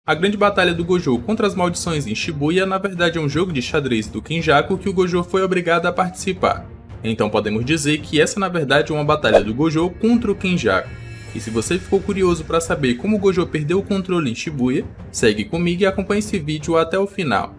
A grande batalha do Gojo contra as maldições em Shibuya na verdade é um jogo de xadrez do Kenjaku que o Gojo foi obrigado a participar. Então podemos dizer que essa na verdade é uma batalha do Gojo contra o Kenjaku. E se você ficou curioso para saber como o Gojo perdeu o controle em Shibuya, segue comigo e acompanhe esse vídeo até o final.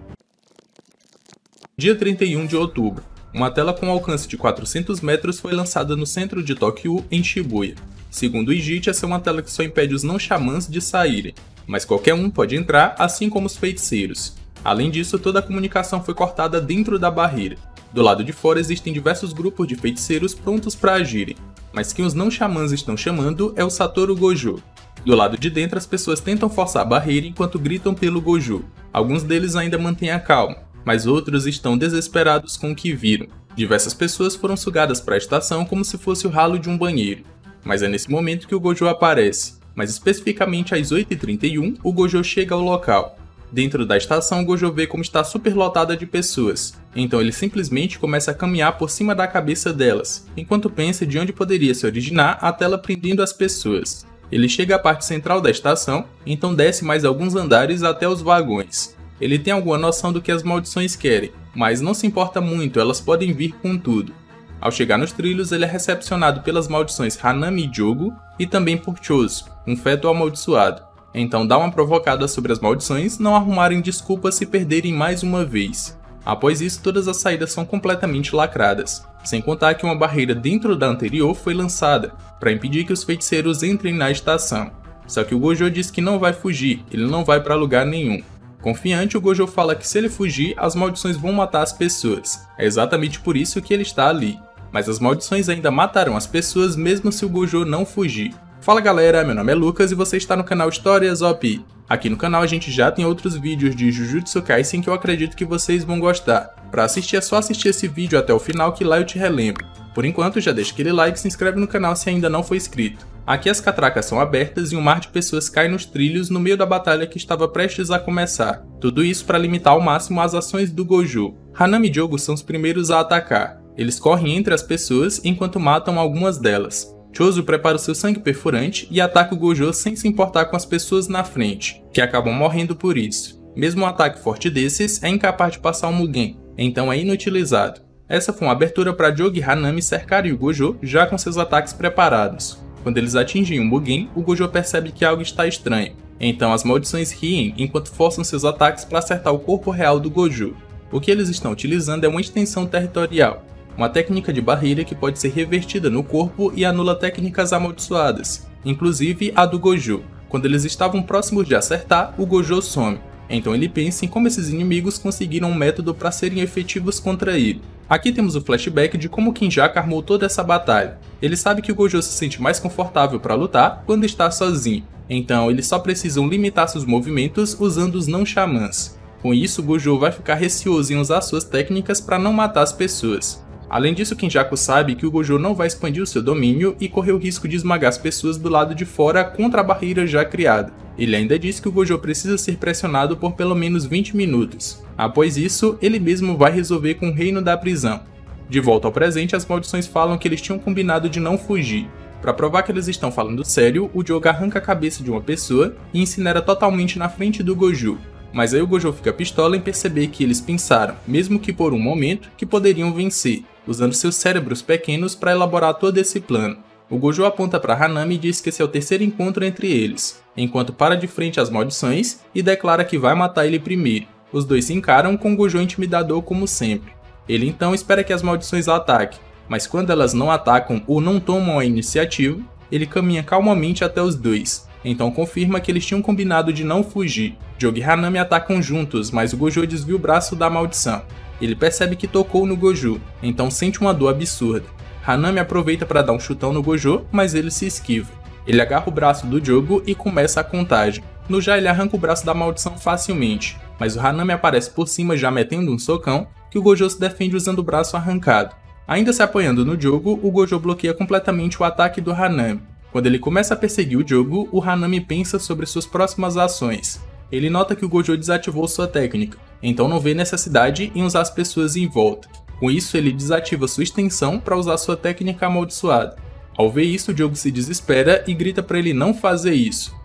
Dia 31 de outubro. Uma tela com alcance de 400 metros foi lançada no centro de Tóquio, em Shibuya. Segundo o Ijit, essa é uma tela que só impede os não xamãs de saírem, mas qualquer um pode entrar, assim como os feiticeiros. Além disso, toda a comunicação foi cortada dentro da barreira. Do lado de fora existem diversos grupos de feiticeiros prontos para agirem, mas quem os não xamãs estão chamando é o Satoru Gojo. Do lado de dentro as pessoas tentam forçar a barreira enquanto gritam pelo Gojo. Alguns deles ainda mantêm a calma, mas outros estão desesperados com o que viram. Diversas pessoas foram sugadas para a estação como se fosse o ralo de um banheiro. Mas é nesse momento que o Gojo aparece. Mas especificamente às 8h31, o Gojo chega ao local. Dentro da estação, o Gojo vê como está superlotada de pessoas. Então ele simplesmente começa a caminhar por cima da cabeça delas, enquanto pensa de onde poderia se originar a tela prendendo as pessoas. Ele chega à parte central da estação, então desce mais alguns andares até os vagões. Ele tem alguma noção do que as maldições querem, mas não se importa muito, elas podem vir com tudo. Ao chegar nos trilhos, ele é recepcionado pelas maldições Hanami e Jogo e também por Chozo, um feto amaldiçoado. Então dá uma provocada sobre as maldições não arrumarem desculpas se perderem mais uma vez. Após isso, todas as saídas são completamente lacradas, sem contar que uma barreira dentro da anterior foi lançada, para impedir que os feiticeiros entrem na estação. Só que o Gojo diz que não vai fugir, ele não vai para lugar nenhum. Confiante, o Gojo fala que se ele fugir, as maldições vão matar as pessoas. É exatamente por isso que ele está ali. Mas as maldições ainda matarão as pessoas mesmo se o Gojo não fugir. Fala galera, meu nome é Lucas e você está no canal Histórias OP. Aqui no canal a gente já tem outros vídeos de Jujutsu Kaisen que eu acredito que vocês vão gostar. Para assistir é só assistir esse vídeo até o final que lá eu te relembro. Por enquanto já deixa aquele like e se inscreve no canal se ainda não for inscrito. Aqui as catracas são abertas e um mar de pessoas cai nos trilhos no meio da batalha que estava prestes a começar. Tudo isso para limitar ao máximo as ações do Gojo. Hanami e Jogo são os primeiros a atacar. Eles correm entre as pessoas enquanto matam algumas delas. Chozo prepara o seu sangue perfurante e ataca o Gojo sem se importar com as pessoas na frente, que acabam morrendo por isso. Mesmo um ataque forte desses é incapaz de passar o Mugen, então é inutilizado. Essa foi uma abertura para Jogo e Hanami cercarem o Gojo já com seus ataques preparados. Quando eles atingem o Mugen, o Gojo percebe que algo está estranho. Então as maldições riem enquanto forçam seus ataques para acertar o corpo real do Gojo. O que eles estão utilizando é uma extensão territorial, uma técnica de barreira que pode ser revertida no corpo e anula técnicas amaldiçoadas, inclusive a do Gojo. Quando eles estavam próximos de acertar, o Gojo some. Então ele pensa em como esses inimigos conseguiram um método para serem efetivos contra ele. Aqui temos o flashback de como Kenjaku armou toda essa batalha. Ele sabe que o Gojo se sente mais confortável para lutar quando está sozinho, então eles só precisam limitar seus movimentos usando os não xamãs. Com isso, o Gojo vai ficar receoso em usar suas técnicas para não matar as pessoas. Além disso, Kenjaku sabe que o Gojo não vai expandir o seu domínio e correr o risco de esmagar as pessoas do lado de fora contra a barreira já criada. Ele ainda diz que o Gojo precisa ser pressionado por pelo menos 20 minutos. Após isso, ele mesmo vai resolver com o reino da prisão. De volta ao presente, as maldições falam que eles tinham combinado de não fugir. Para provar que eles estão falando sério, o Jogo arranca a cabeça de uma pessoa e incinera totalmente na frente do Gojo. Mas aí o Gojo fica pistola em perceber que eles pensaram, mesmo que por um momento, que poderiam vencer, usando seus cérebros pequenos para elaborar todo esse plano. O Gojo aponta para Hanami e diz que esse é o terceiro encontro entre eles, enquanto para de frente às maldições e declara que vai matar ele primeiro. Os dois se encaram com o Gojo intimidador como sempre. Ele então espera que as maldições ataquem, mas quando elas não atacam ou não tomam a iniciativa, ele caminha calmamente até os dois. Então confirma que eles tinham combinado de não fugir. Jogo e Hanami atacam juntos, mas o Gojo desvia o braço da maldição. Ele percebe que tocou no Gojo, então sente uma dor absurda. Hanami aproveita para dar um chutão no Gojo, mas ele se esquiva. Ele agarra o braço do Jogo e começa a contagem. No já ele arranca o braço da maldição facilmente, mas o Hanami aparece por cima já metendo um socão, que o Gojo se defende usando o braço arrancado. Ainda se apoiando no Jogo, o Gojo bloqueia completamente o ataque do Hanami. Quando ele começa a perseguir o Jogo, o Hanami pensa sobre suas próximas ações. Ele nota que o Gojo desativou sua técnica, então não vê necessidade em usar as pessoas em volta. Com isso, ele desativa sua extensão para usar sua técnica amaldiçoada. Ao ver isso, o Jogo se desespera e grita para ele não fazer isso.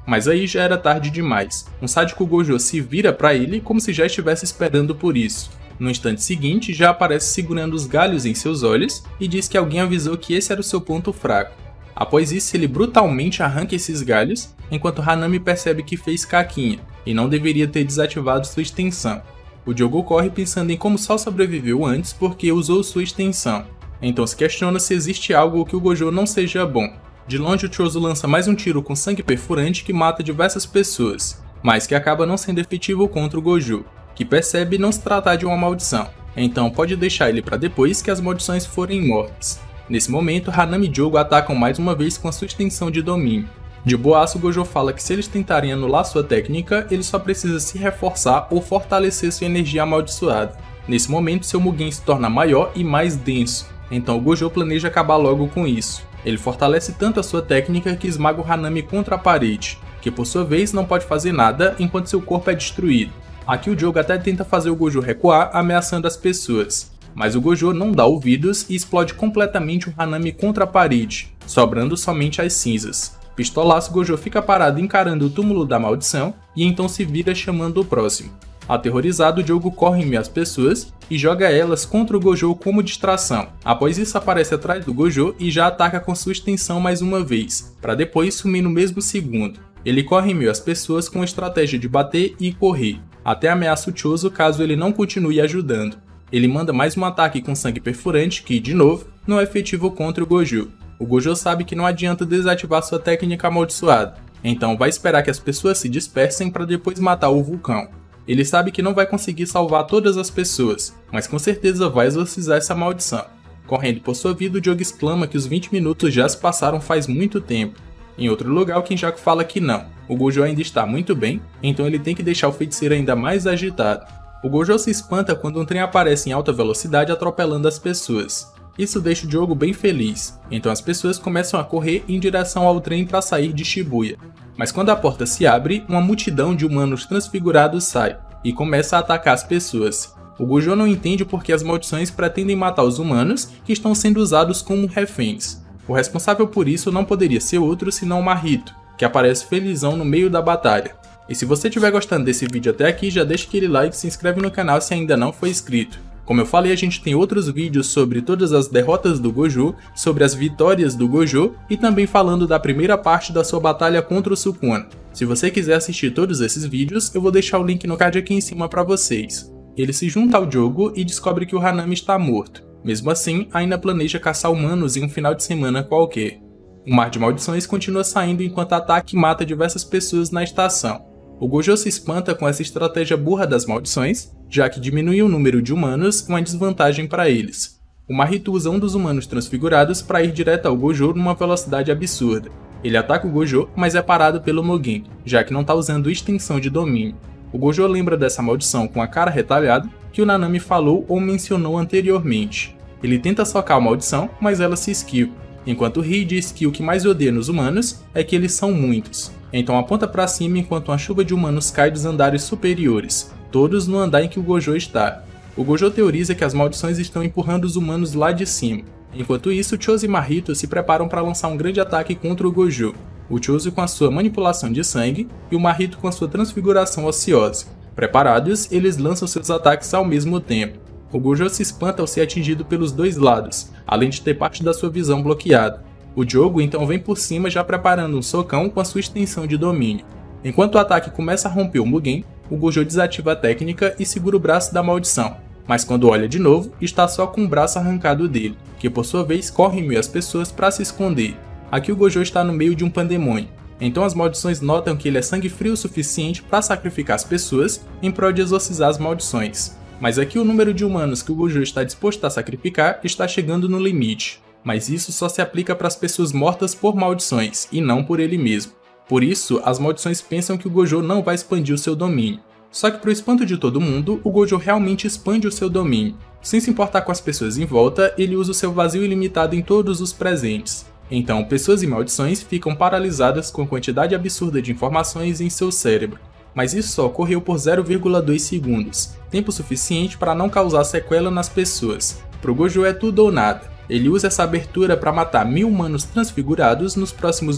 Mas aí já era tarde demais. Um sádico Gojo se vira para ele como se já estivesse esperando por isso. No instante seguinte, já aparece segurando os galhos em seus olhos e diz que alguém avisou que esse era o seu ponto fraco. Após isso, ele brutalmente arranca esses galhos, enquanto Hanami percebe que fez caquinha e não deveria ter desativado sua extensão. O Jogo corre pensando em como só sobreviveu antes porque usou sua extensão. Então se questiona se existe algo que o Gojo não seja bom. De longe, o Chozo lança mais um tiro com sangue perfurante que mata diversas pessoas, mas que acaba não sendo efetivo contra o Gojo, que percebe não se tratar de uma maldição, então pode deixar ele para depois que as maldições forem mortas. Nesse momento, Hanami e Jogo atacam mais uma vez com a sua extensão de domínio. De boaço, o Gojo fala que se eles tentarem anular sua técnica, ele só precisa se reforçar ou fortalecer sua energia amaldiçoada. Nesse momento, seu Mugen se torna maior e mais denso, então o Gojo planeja acabar logo com isso. Ele fortalece tanto a sua técnica que esmaga o Hanami contra a parede, que por sua vez não pode fazer nada enquanto seu corpo é destruído. Aqui o Jogo até tenta fazer o Gojo recuar, ameaçando as pessoas, mas o Gojo não dá ouvidos e explode completamente o Hanami contra a parede, sobrando somente as cinzas. Pistolaço, Gojo fica parado encarando o túmulo da maldição e então se vira chamando o próximo. Aterrorizado, o Jogo corre em meio às pessoas e joga elas contra o Gojo como distração. Após isso, aparece atrás do Gojo e já ataca com sua extensão mais uma vez, para depois sumir no mesmo segundo. Ele corre em meio às pessoas com a estratégia de bater e correr, até ameaça o Chozo caso ele não continue ajudando. Ele manda mais um ataque com sangue perfurante que, de novo, não é efetivo contra o Gojo. O Gojo sabe que não adianta desativar sua técnica amaldiçoada, então vai esperar que as pessoas se dispersem para depois matar o vulcão. Ele sabe que não vai conseguir salvar todas as pessoas, mas com certeza vai exorcizar essa maldição. Correndo por sua vida, o Jogo exclama que os 20 minutos já se passaram faz muito tempo. Em outro lugar, o Kenjaku fala que não, o Gojo ainda está muito bem, então ele tem que deixar o feiticeiro ainda mais agitado. O Gojo se espanta quando um trem aparece em alta velocidade atropelando as pessoas. Isso deixa o Jogo bem feliz, então as pessoas começam a correr em direção ao trem para sair de Shibuya. Mas quando a porta se abre, uma multidão de humanos transfigurados sai e começa a atacar as pessoas. O Gojo não entende porque as maldições pretendem matar os humanos que estão sendo usados como reféns. O responsável por isso não poderia ser outro senão o Mahito, que aparece felizão no meio da batalha. E se você estiver gostando desse vídeo até aqui, já deixa aquele like e se inscreve no canal se ainda não for inscrito. Como eu falei, a gente tem outros vídeos sobre todas as derrotas do Gojo, sobre as vitórias do Gojo e também falando da primeira parte da sua batalha contra o Sukuna. Se você quiser assistir todos esses vídeos, eu vou deixar o link no card aqui em cima para vocês. Ele se junta ao Jogo e descobre que o Hanami está morto. Mesmo assim, ainda planeja caçar humanos em um final de semana qualquer. O mar de maldições continua saindo enquanto ataca e mata diversas pessoas na estação. O Gojo se espanta com essa estratégia burra das maldições, já que diminuir o número de humanos é uma desvantagem para eles. O Mahito usa um dos humanos transfigurados para ir direto ao Gojo numa velocidade absurda. Ele ataca o Gojo, mas é parado pelo Mugen, já que não está usando extensão de domínio. O Gojo lembra dessa maldição com a cara retalhada que o Nanami falou ou mencionou anteriormente. Ele tenta socar a maldição, mas ela se esquiva, enquanto ri e diz que o que mais odeia nos humanos é que eles são muitos. Então aponta para cima enquanto uma chuva de humanos cai dos andares superiores, todos no andar em que o Gojo está. O Gojo teoriza que as maldições estão empurrando os humanos lá de cima. Enquanto isso, Chozo e Mahito se preparam para lançar um grande ataque contra o Gojo. O Chozo com a sua manipulação de sangue e o Mahito com a sua transfiguração ociosa. Preparados, eles lançam seus ataques ao mesmo tempo. O Gojo se espanta ao ser atingido pelos dois lados, além de ter parte da sua visão bloqueada. O Jogo então vem por cima já preparando um socão com a sua extensão de domínio. Enquanto o ataque começa a romper o Mugen, o Gojo desativa a técnica e segura o braço da maldição. Mas quando olha de novo, está só com o braço arrancado dele, que por sua vez corre em meio às pessoas para se esconder. Aqui o Gojo está no meio de um pandemônio, então as maldições notam que ele é sangue frio o suficiente para sacrificar as pessoas em prol de exorcizar as maldições. Mas aqui o número de humanos que o Gojo está disposto a sacrificar está chegando no limite. Mas isso só se aplica para as pessoas mortas por maldições, e não por ele mesmo. Por isso, as maldições pensam que o Gojo não vai expandir o seu domínio. Só que para o espanto de todo mundo, o Gojo realmente expande o seu domínio. Sem se importar com as pessoas em volta, ele usa o seu vazio ilimitado em todos os presentes. Então, pessoas e maldições ficam paralisadas com a quantidade absurda de informações em seu cérebro. Mas isso só ocorreu por 0,2 segundos, tempo suficiente para não causar sequela nas pessoas. Pro Gojo é tudo ou nada. Ele usa essa abertura para matar 1000 humanos transfigurados nos próximos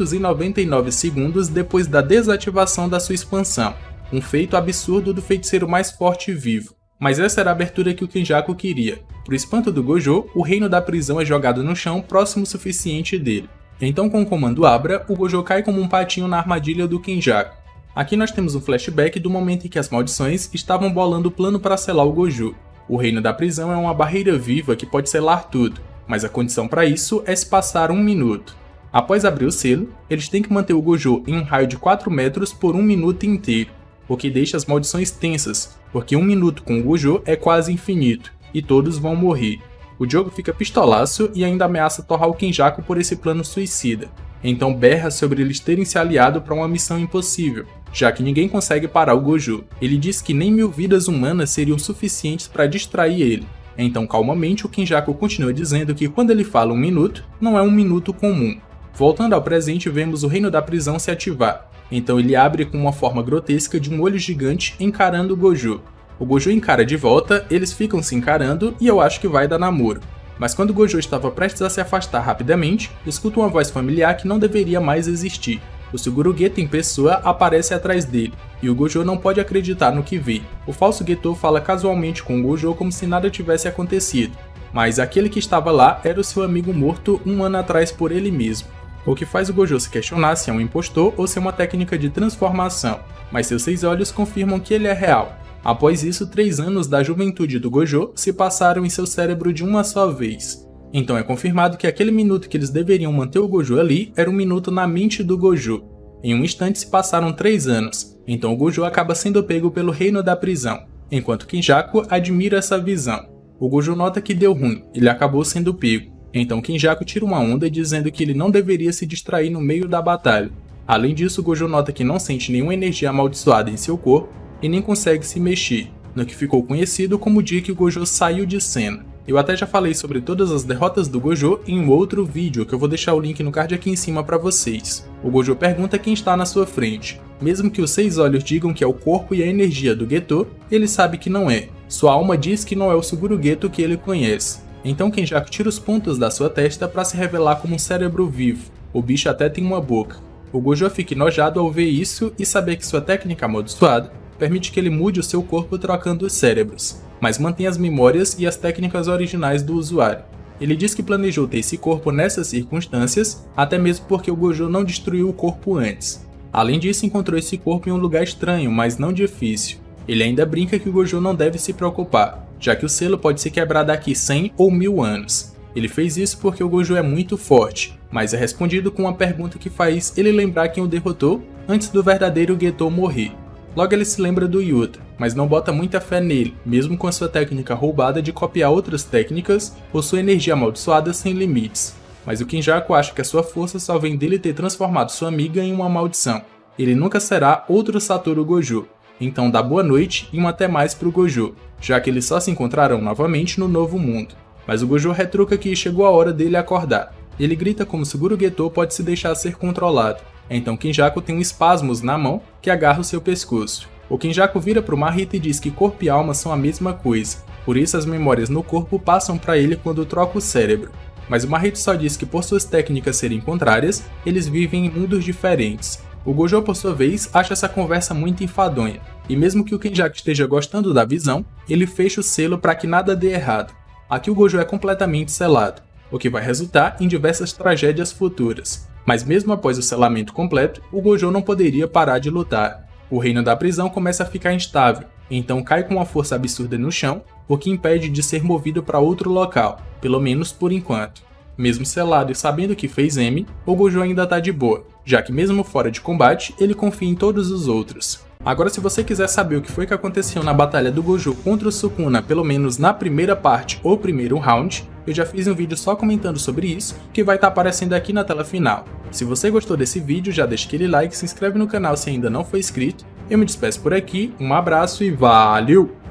299 segundos depois da desativação da sua expansão, um feito absurdo do feiticeiro mais forte vivo. Mas essa era a abertura que o Kenjaku queria. Pro espanto do Gojo, o reino da prisão é jogado no chão próximo o suficiente dele. Então, com o comando Abra, o Gojo cai como um patinho na armadilha do Kenjaku. Aqui nós temos um flashback do momento em que as maldições estavam bolando o plano para selar o Gojo. O reino da prisão é uma barreira viva que pode selar tudo, mas a condição para isso é se passar 1 minuto. Após abrir o selo, eles têm que manter o Gojo em um raio de 4 metros por 1 minuto inteiro, o que deixa as maldições tensas, porque 1 minuto com o Gojo é quase infinito, e todos vão morrer. O Jogo fica pistolaço e ainda ameaça torrar o Kenjaku por esse plano suicida, então berra sobre eles terem se aliado para uma missão impossível, já que ninguém consegue parar o Gojo. Ele diz que nem 1000 vidas humanas seriam suficientes para distrair ele. Então calmamente o Kenjaku continua dizendo que quando ele fala 1 minuto, não é 1 minuto comum. Voltando ao presente, vemos o reino da prisão se ativar. Então ele abre com uma forma grotesca de um olho gigante encarando o Gojo. O Gojo encara de volta, eles ficam se encarando e eu acho que vai dar namoro. Mas quando o Gojo estava prestes a se afastar rapidamente, escuta uma voz familiar que não deveria mais existir. O Suguru Geto em pessoa aparece atrás dele, e o Gojo não pode acreditar no que vê. O falso Geto fala casualmente com o Gojo como se nada tivesse acontecido, mas aquele que estava lá era o seu amigo morto 1 ano atrás por ele mesmo. O que faz o Gojo se questionar se é um impostor ou se é uma técnica de transformação, mas seus 6 olhos confirmam que ele é real. Após isso, 3 anos da juventude do Gojo se passaram em seu cérebro de uma só vez. Então é confirmado que aquele minuto que eles deveriam manter o Gojo ali era um minuto na mente do Gojo. Em um instante se passaram 3 anos, então o Gojo acaba sendo pego pelo reino da prisão, enquanto Kenjaku admira essa visão. O Gojo nota que deu ruim, ele acabou sendo pego. Então Kenjaku tira uma onda dizendo que ele não deveria se distrair no meio da batalha. Além disso, o Gojo nota que não sente nenhuma energia amaldiçoada em seu corpo e nem consegue se mexer, no que ficou conhecido como o dia que o Gojo saiu de cena. Eu até já falei sobre todas as derrotas do Gojo em um outro vídeo, que eu vou deixar o link no card aqui em cima para vocês. O Gojo pergunta quem está na sua frente. Mesmo que os 6 olhos digam que é o corpo e a energia do Geto, ele sabe que não é. Sua alma diz que não é o Suguru Geto que ele conhece. Então Kenjaku tira os pontos da sua testa para se revelar como um cérebro vivo. O bicho até tem uma boca. O Gojo fica enojado ao ver isso e saber que sua técnica amaldiçoada permite que ele mude o seu corpo trocando os cérebros, mas mantém as memórias e as técnicas originais do usuário. Ele diz que planejou ter esse corpo nessas circunstâncias, até mesmo porque o Gojo não destruiu o corpo antes. Além disso, encontrou esse corpo em um lugar estranho, mas não difícil. Ele ainda brinca que o Gojo não deve se preocupar, já que o selo pode se quebrar daqui 100 ou 1000 anos. Ele fez isso porque o Gojo é muito forte, mas é respondido com uma pergunta que faz ele lembrar quem o derrotou antes do verdadeiro Geto morrer. Logo ele se lembra do Yuta, mas não bota muita fé nele, mesmo com a sua técnica roubada de copiar outras técnicas ou sua energia amaldiçoada sem limites. Mas o Kenjaku acha que a sua força só vem dele ter transformado sua amiga em uma maldição. Ele nunca será outro Satoru Gojo, então dá boa noite e um até mais pro Gojo, já que eles só se encontrarão novamente no novo mundo. Mas o Gojo retruca que chegou a hora dele acordar. Ele grita como se o Suguru Geto pode se deixar ser controlado. Então Kenjaku tem um espasmos na mão que agarra o seu pescoço. O Kenjaku vira pro Mahito e diz que corpo e alma são a mesma coisa, por isso as memórias no corpo passam para ele quando troca o cérebro. Mas o Mahito só diz que por suas técnicas serem contrárias, eles vivem em mundos diferentes. O Gojo, por sua vez, acha essa conversa muito enfadonha, e mesmo que o Kenjaku esteja gostando da visão, ele fecha o selo para que nada dê errado. Aqui o Gojo é completamente selado, o que vai resultar em diversas tragédias futuras. Mas mesmo após o selamento completo, o Gojo não poderia parar de lutar. O reino da prisão começa a ficar instável, então cai com uma força absurda no chão, o que impede de ser movido para outro local, pelo menos por enquanto. Mesmo selado e sabendo que fez M, o Gojo ainda tá de boa, já que mesmo fora de combate, ele confia em todos os outros. Agora, se você quiser saber o que foi que aconteceu na batalha do Gojo contra o Sukuna, pelo menos na primeira parte ou primeiro round, eu já fiz um vídeo só comentando sobre isso, que vai estar aparecendo aqui na tela final. Se você gostou desse vídeo, já deixa aquele like, se inscreve no canal se ainda não for inscrito. Eu me despeço por aqui, um abraço e valeu!